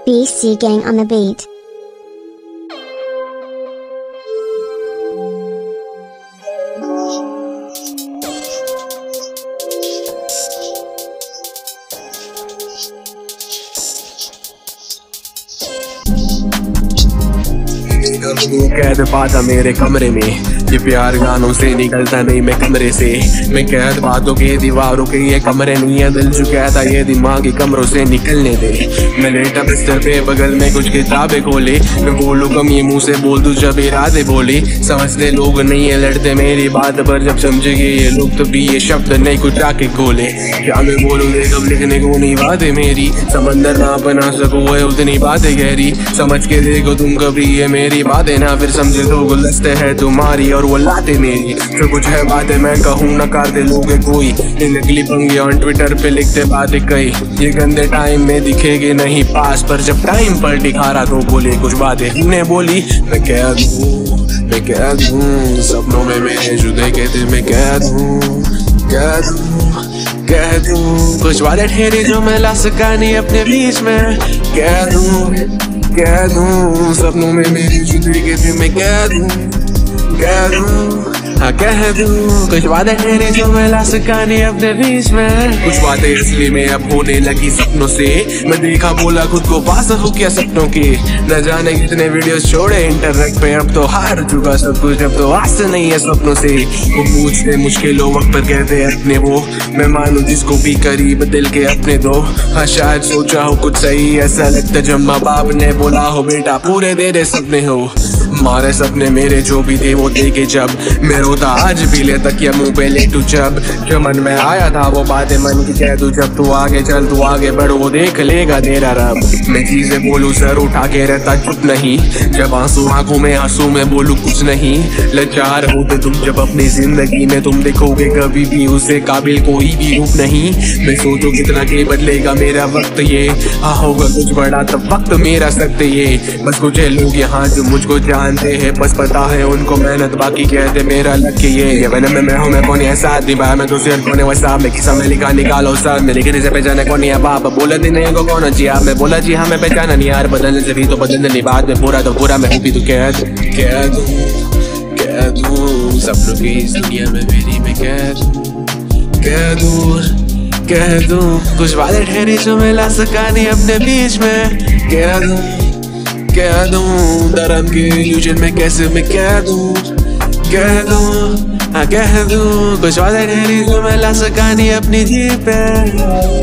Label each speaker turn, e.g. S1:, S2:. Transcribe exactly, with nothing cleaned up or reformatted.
S1: B C Gang on the beat.
S2: कैद पाता मेरे कमरे में, ये प्यार गानों से निकलता नहीं मैं कमरे से। मैं कैद बातों के दीवारों के, ये कमरे नहीं है दिल जो कहता ये दिमागी कमरों से निकलने दे। मैं लेटा बिस्तर पे बगल में कुछ किताबें खोले, मैं बोलूं कम ये मुंह से बोल दूं जब इरादे बोले। समझते लोग नहीं है लड़ते मेरी बात पर, जब समझेंगे ये लोग तभी ये शब्द नहीं कुछ आके खोले। क्या मैं बोलूं दे कब लिखने को नहीं बातें मेरी, समंदर ना बना सकूं है उतनी बातें गहरी। समझ के देखो तुम कभी ये मेरी बातें ना, फिर समझे तो गुलदस्ते है तुम्हारी और वो लाते मेरी। जो कुछ है बातें मैं कहूँ न कर दे लोगे कोई, ये नकली पंगे ऑन ट्विटर पे लिखते बातें कई। ये गंदे टाइम में दिखेगे नहीं पास, पर जब टाइम पर दिखा रहा तो बोले कुछ बातें हमने बोली। मैं कह दूँ मैं कह दूँ सपनों में मेरे जो देखे थे, मैं कह दूँ कह दूँ कह दूँ कुछ बातें ठहरी जो मैं ला सका नहीं अपने बीच में। कह दूँ कह दूँ सपनों में मेरी जुदाई के थे, मैं कह दूँ कह दूँ हाँ कह दूँ कुछ बातें ठहरी जो मैं ला सका नहीं अपने बीच में। कुछ बातें असली में अब होने लगी सपनों से, मैं देखा बोला खुद को पास हो क्या सपनों के। न जाने कितने वीडियोस छोड़े इंटरनेट पे, अब तो हार चुका सब कुछ, अब तो आस नहीं है सपनों से। वो पूछते मुश्किलों वक्त पर कहते अपने वो, मैं मानू जिसको भी करीब दिल के अपने दो। हाँ शायद सोचा हो कुछ सही, ऐसा लगता जब माँ बाप ने बोला हो बेटा पूरे तेरे सपने हो। मारे सपने मेरे जो भी थे वो देखे जब, मैं रोता आज भी ले तकिया मुंह पे लेटू जब। जो मन में आया था वो बातें मन की कह दूं, जब तू आगे चल तू आगे बढ़ वो देख लेगा तेरा रब। मैं चीजें बोलूं सर उठा के रहता चुप नहीं, जब आंसू आंखों में आंसू में बोलूं कुछ नहीं। लाचार होते तुम जब अपनी जिंदगी में, तुम देखोगे कभी भी उसे काबिल कोई भी रूप नहीं। मैं सोचो कितना के बदलेगा मेरा वक्त, ये हाँ होगा कुछ बड़ा तब वक्त मेरा सख्त ये। बस कुछ लोग यहाँ जो मुझको जानते हैं, बस पता है उनको मेहनत बाकी कहते मेरा लक्ष्य ये। ये मैंने मैं मैं हूँ मैं कौन है साथ निभाया मैं दूसरे कौन है वैसा, मैं किसा में लिखा निकालो साथ में लिखे से पहचाने कौन है बाप। बोला दिन नहीं को कौन जी आप, मैं बोला जी हाँ मैं पहचाना नहीं यार, बदलने से भी तो बदलने नहीं, बाद में पूरा तो पूरा मैं हूँ भी तो कह दूँ कह दूँ कह दूँ सपनों की इस दुनिया में मेरी मैं कह दूँ कह दूँ कह दूँ कुछ बातें ठहरी जो मैं ला सका नहीं अपने बीच में। कह दूँ कह दूँ धर्म के इल्यूजन में कैसे मैं कह दूँ कह दूँ हाँ कह दूँ कुछ बातें ठहरी जो मैं ला सका नहीं अपनी जी पे।